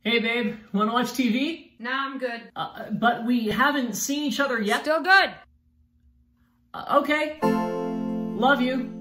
Hey babe, wanna watch TV? Nah, I'm good. But we haven't seen each other yet. Still good. Okay. Love you.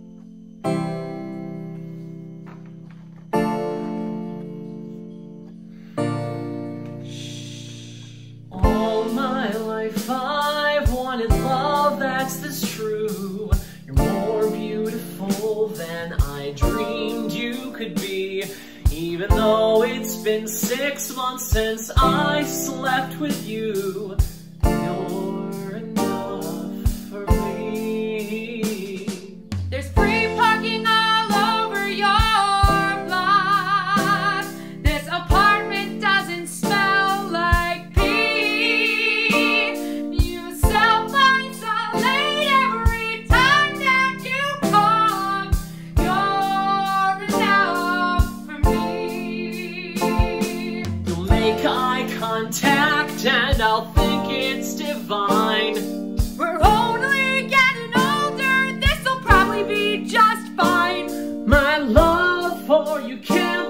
All my life I've wanted love that's this true. You're more beautiful than I dreamed you could be. Even though it's been 6 months since I slept with you, you're enough for me. There's free parking all over your block. This apartment doesn't smell like pee. You sell mine so late every time that you come. You're enough for me. You'll make eye contact and I'll think it's divine. We're only getting older, this'll probably be just fine. My love for you can't